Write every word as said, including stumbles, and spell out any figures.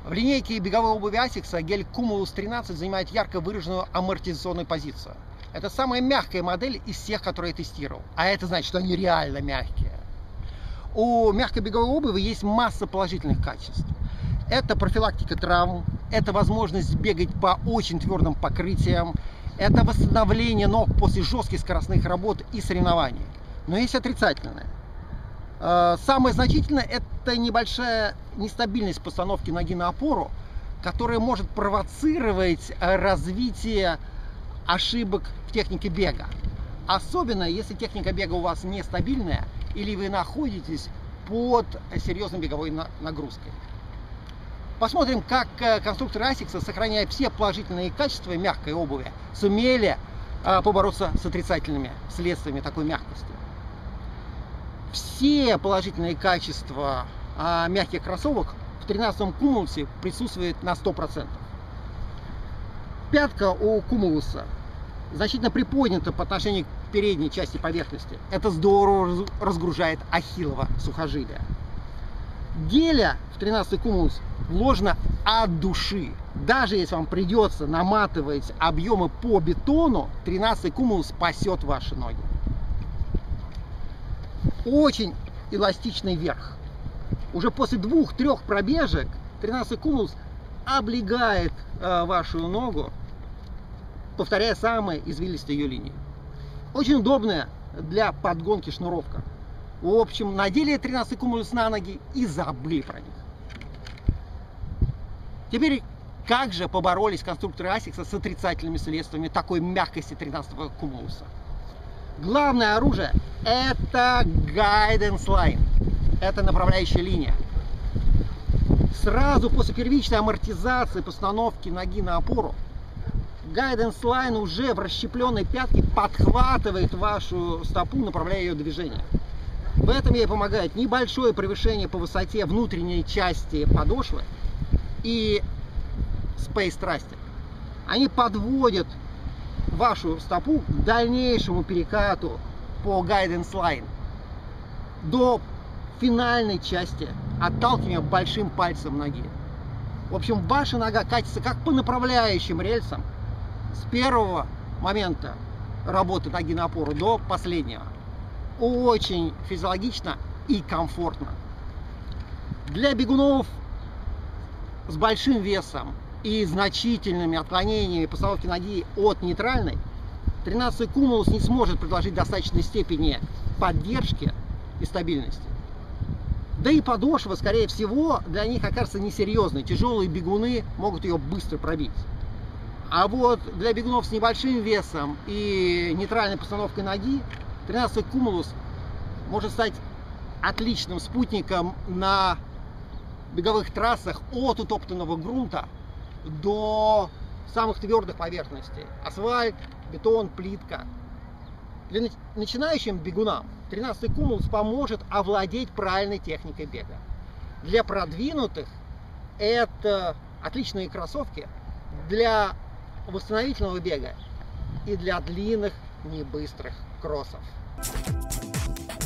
В линейке беговой обуви Asics гель Cumulus тринадцать занимает ярко выраженную амортизационную позицию. Это самая мягкая модель из всех, которые я тестировал. А это значит, что они реально мягкие. У мягкой беговой обуви есть масса положительных качеств. Это профилактика травм, это возможность бегать по очень твердым покрытиям, это восстановление ног после жестких скоростных работ и соревнований. Но есть отрицательное. Самое значительное – это небольшая нестабильность постановки ноги на опору, которая может провоцировать развитие ошибок в технике бега. Особенно, если техника бега у вас нестабильная или вы находитесь под серьезной беговой нагрузкой. Посмотрим, как конструкторы Asics, сохраняя все положительные качества мягкой обуви, сумели побороться с отрицательными следствиями такой мягкости. Все положительные качества а, мягких кроссовок в тринадцатом Cumulus присутствуют на сто процентов. Пятка у Cumulus значительно приподнята по отношению к передней части поверхности. Это здорово разгружает ахиллово сухожилие. Геля в тринадцатый Cumulus вложено от души. Даже если вам придется наматывать объемы по бетону, тринадцатый Cumulus спасет ваши ноги. Очень эластичный верх. Уже после двух-трех пробежек тринадцатый Cumulus облегает э, вашу ногу, повторяя самые извилистые ее линии. Очень удобная для подгонки шнуровка. В общем, надели тринадцатый Cumulus на ноги и забыли про них. Теперь, как же поборолись конструкторы Asics с отрицательными следствиями такой мягкости тринадцатого Cumulus? Главное оружие – это Guidance Line, это направляющая линия. Сразу после первичной амортизации постановки ноги на опору Guidance Line уже в расщепленной пятке подхватывает вашу стопу, направляя ее движение. В этом ей помогает небольшое превышение по высоте внутренней части подошвы и Space Thrusting. Они подводят вашу стопу к дальнейшему перекату по Guidance Line до финальной части отталкивания большим пальцем ноги. В общем, ваша нога катится как по направляющим рельсам с первого момента работы ноги на опору до последнего. Очень физиологично и комфортно. Для бегунов с большим весом и значительными отклонениями постановки ноги от нейтральной тринадцатый Cumulus не сможет предложить достаточной степени поддержки и стабильности. Да и подошва, скорее всего, для них окажется несерьезной. Тяжелые бегуны могут ее быстро пробить. А вот для бегунов с небольшим весом и нейтральной постановкой ноги тринадцатый Cumulus может стать отличным спутником на беговых трассах от утоптанного грунта до самых твердых поверхностей. Асфальт, бетон, плитка. Для начинающим бегунам тринадцатый Cumulus поможет овладеть правильной техникой бега. Для продвинутых это отличные кроссовки для восстановительного бега и для длинных, небыстрых кроссов.